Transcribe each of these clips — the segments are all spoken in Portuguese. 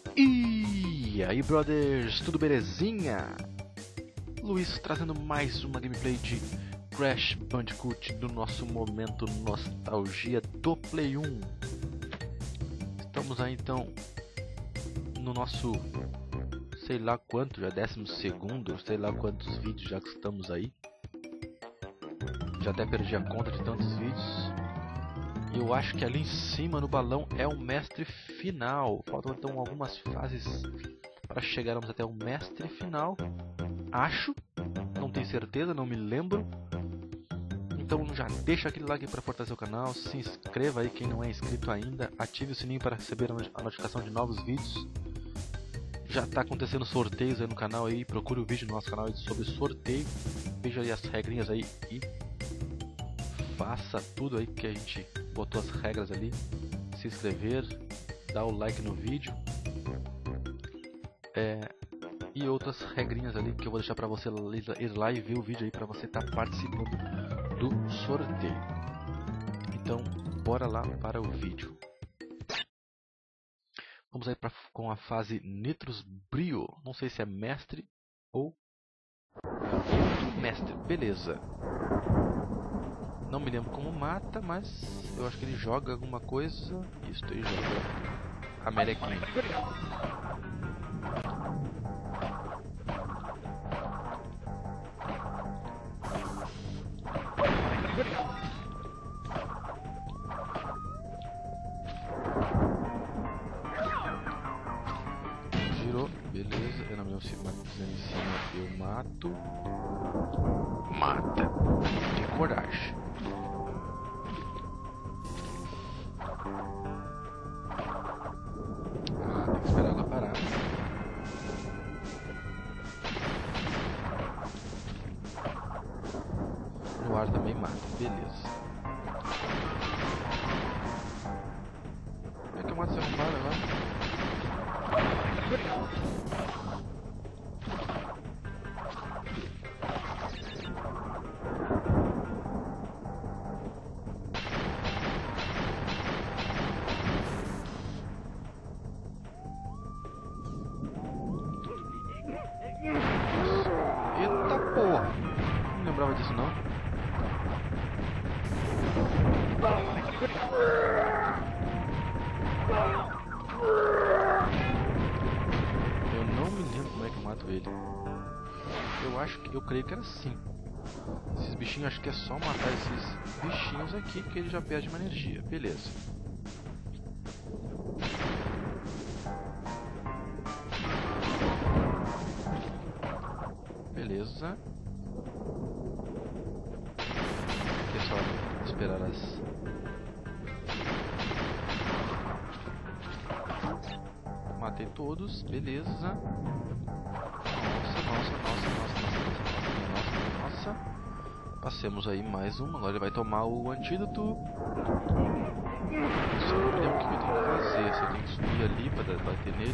E aí, brothers, tudo belezinha? Luiz trazendo mais uma gameplay de Crash Bandicoot do nosso momento nostalgia do Play 1. Estamos aí então no nosso, sei lá quanto, já 12º, sei lá quantos vídeos já que estamos aí. Já até perdi a conta de tantos vídeos. E eu acho que ali em cima no balão é o mestre final. Faltam então algumas fases para chegarmos até o mestre final. Acho, não tenho certeza, não me lembro. Então já deixa aquele like para fortalecer o canal, se inscreva aí quem não é inscrito ainda, ative o sininho para receber a notificação de novos vídeos. Já está acontecendo sorteios aí no canal aí, procure o vídeo no nosso canal sobre sorteio, veja aí as regrinhas aí e faça tudo aí que a gente botou as regras ali, se inscrever, dar o like no vídeo e outras regrinhas ali que eu vou deixar para você ir lá e ver o vídeo aí para você estar participando do sorteio. Então bora lá para o vídeo. Vamos aí com a fase Nitrous Brio, não sei se é mestre ou outro mestre, beleza. Não me lembro como mata, mas eu acho que ele joga alguma coisa. Isso, ele joga a melequinha. Girou, beleza. Eu não me lembro se pisando em cima eu mato. Mata. Tem coragem. Tem que esperar ela parar. No ar também mata, beleza. Como é que eu mato esse arrombado agora? Eita porra! Não lembrava disso não. Eu não me lembro como é que eu mato ele. Eu creio que era assim. Esses bichinhos, acho que é só matar esses bichinhos aqui que ele já perde uma energia. Beleza. Beleza. Aqui é só esperar as... Matei todos, beleza. Nossa. Passemos aí mais uma. Agora ele vai tomar o antídoto. Só não me lembro o que eu tenho que fazer. Se eu tenho que subir ali para bater nele.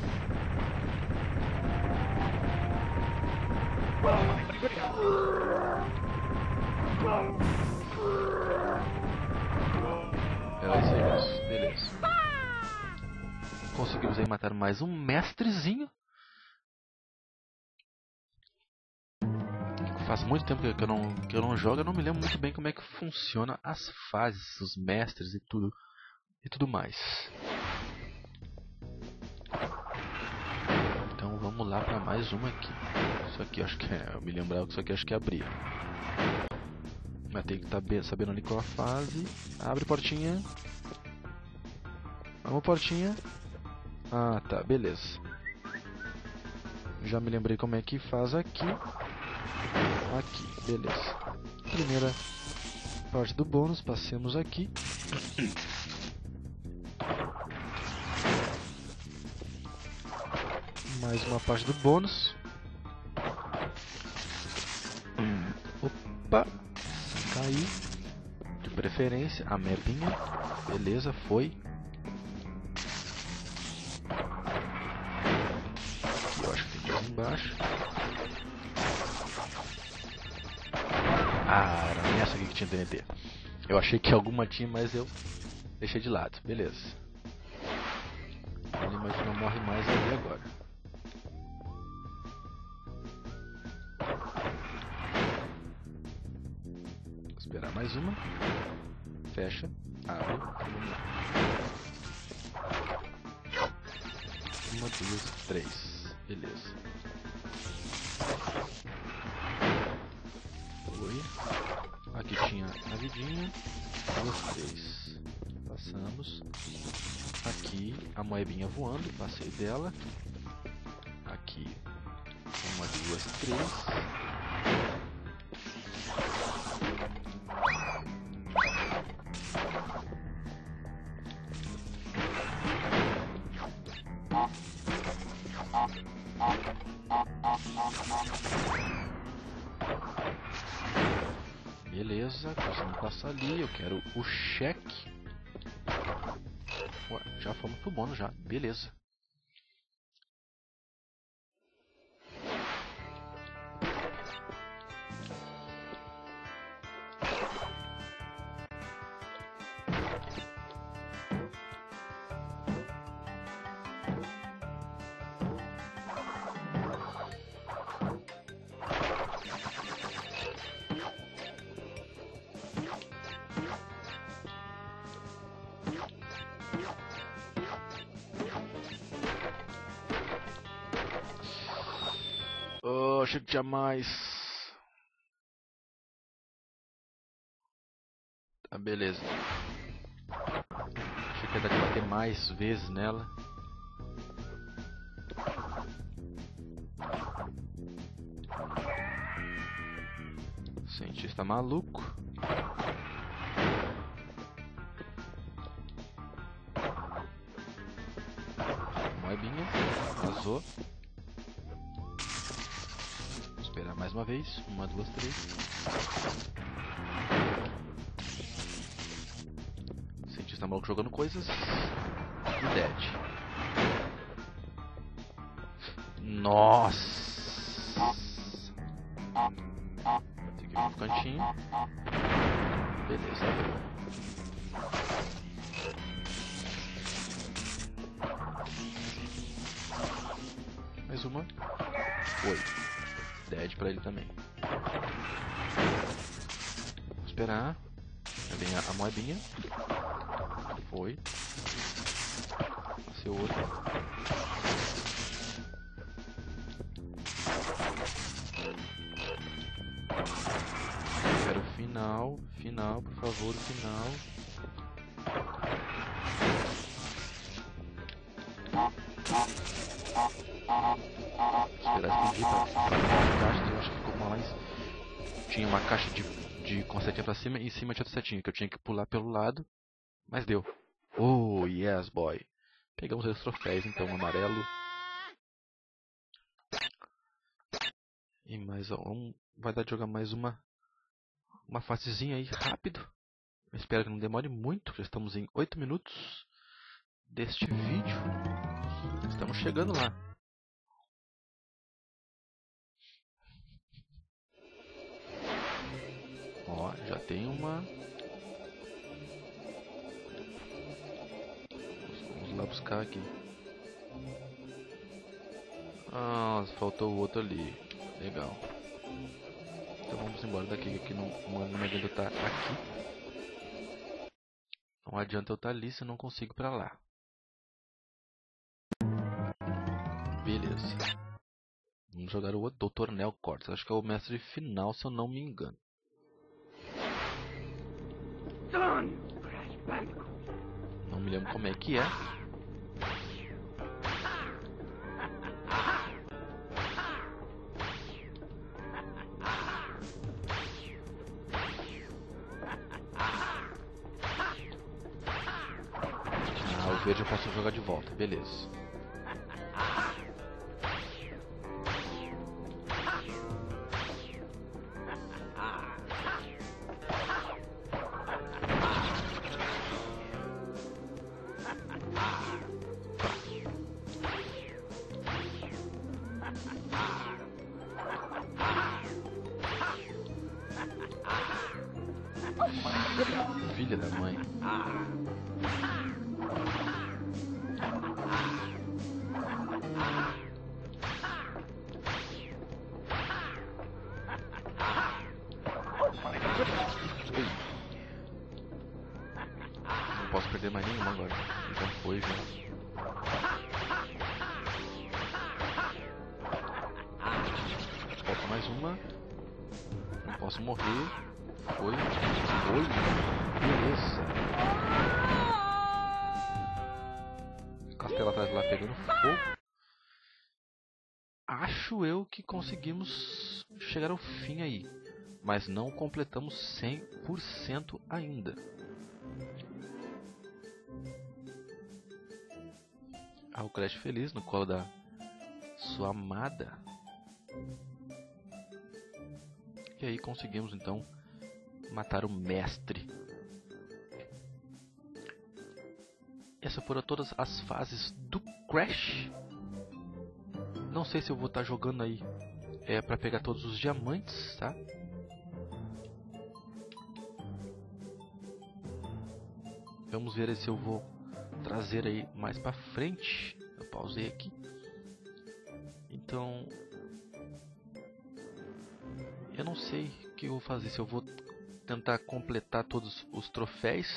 Era isso aí, moço. Beleza. Conseguimos aí matar mais um mestrezinho. Faz muito tempo que eu não jogo, eu não me lembro muito bem como é que funciona as fases, os mestres e tudo mais. Então vamos lá para mais uma aqui. Isso aqui acho que é, eu me lembrava que isso aqui acho que abria. Mas tem que estar sabendo ali qual a fase. Abre portinha. Vamos portinha. Ah, tá, beleza. Já me lembrei como é que faz aqui. Aqui, beleza. Primeira parte do bônus, passemos aqui. Mais uma parte do bônus. Opa! Caiu. De preferência, a mepinha. Beleza, foi. Aqui eu acho que tem mais embaixo. Ah, era nessa aqui que tinha TNT. Eu achei que alguma tinha, mas eu deixei de lado. Beleza. Ali mas não morre mais ali agora. Vou esperar mais uma. Fecha. Abre. Vamos lá. 1, 2, 3. Beleza. Foi. Aqui tinha a vidinha. 2, 3. Passamos. Aqui a moebinha voando. Passei dela. Aqui. 1, 2, 3. Beleza, conseguimos passar ali. Eu quero o cheque. Ué, já fomos pro bônus já. Beleza. Oh, achei que tinha mais. Tá, beleza. Achei que ia dar de bater mais vezes nela. Cientista maluco. Moebinha. Vazou. Esperar mais uma vez. 1, 2, 3. Cientista maluco jogando coisas. E Dead. Nossa! Tem que ir pro cantinho. Beleza. Mais uma. Foi. Dead pra ele também. Vou esperar. Vem a moedinha. Foi. Passei o outro. Quero o final. Final, por favor, o final. Esperar explodir pra caixas. Eu acho que ficou uma lá em... Tinha uma caixa com setinha pra cima e em cima tinha outra setinha que eu tinha que pular pelo lado. Mas deu. Oh, yes, boy. Pegamos os troféus, então, amarelo. E mais um. Vai dar de jogar mais uma fasezinha aí, rápido. Eu espero que não demore muito. Já estamos em 8 minutos deste vídeo. Estamos chegando lá. Ó, já tem uma. Vamos lá buscar aqui. Ah, faltou o outro ali. Legal. Então vamos embora daqui, que não adianta eu estar aqui. Não adianta eu estar ali se eu não consigo ir pra lá. Beleza. Vamos jogar o outro, Dr. Neo Cortes. Acho que é o mestre final, se eu não me engano. Não me lembro como é que é. Ah, o verde eu posso jogar de volta, beleza. Filha da mãe. Não posso perder mais nenhuma agora. Já foi, já. Falta mais uma. Não posso morrer. Foi. Foi. Beleza. Castelo atrás lá pegando fogo. Acho eu que conseguimos chegar ao fim aí. Mas não completamos 100% ainda. O Crash feliz no colo da sua amada. E aí conseguimos então matar o mestre. Essas foram todas as fases do Crash. Não sei se eu vou estar jogando aí para pegar todos os diamantes, tá? Vamos ver se eu vou trazer aí mais pra frente. Eu pausei aqui. Então, eu não sei o que eu vou fazer. Se eu vou tentar completar todos os troféus.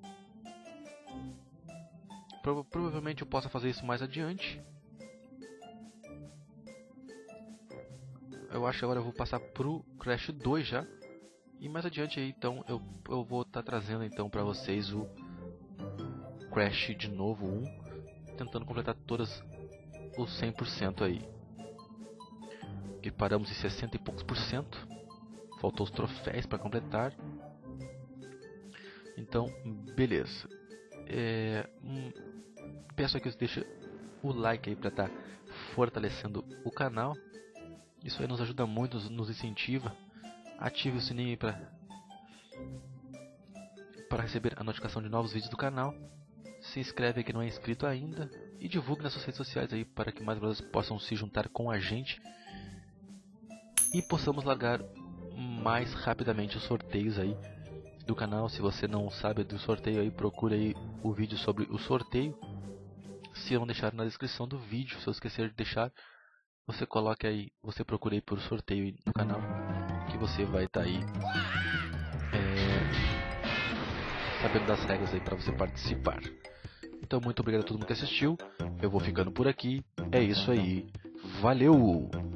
Provavelmente eu possa fazer isso mais adiante. Eu acho que agora eu vou passar pro Crash 2 já. E mais adiante aí, então, eu vou estar trazendo então pra vocês o Crash de novo 1, tentando completar todas os 100% aí. E paramos em 60 e poucos por cento. Faltou os troféus para completar. Então, beleza. Peço que você deixe o like aí para estar fortalecendo o canal. Isso aí nos ajuda muito, nos incentiva. Ative o sininho aí para receber a notificação de novos vídeos do canal. Se inscreve aí que não é inscrito ainda. E divulgue nas suas redes sociais aí para que mais brothers possam se juntar com a gente. E possamos largar mais rapidamente os sorteios aí do canal. Se você não sabe do sorteio aí, procure aí o vídeo sobre o sorteio. Se eu não deixar na descrição do vídeo, se eu esquecer de deixar, você coloque aí, você procure aí por sorteio aí no canal, que você vai estar aí sabendo das regras aí para você participar. Então, muito obrigado a todo mundo que assistiu. Eu vou ficando por aqui. É isso aí. Valeu!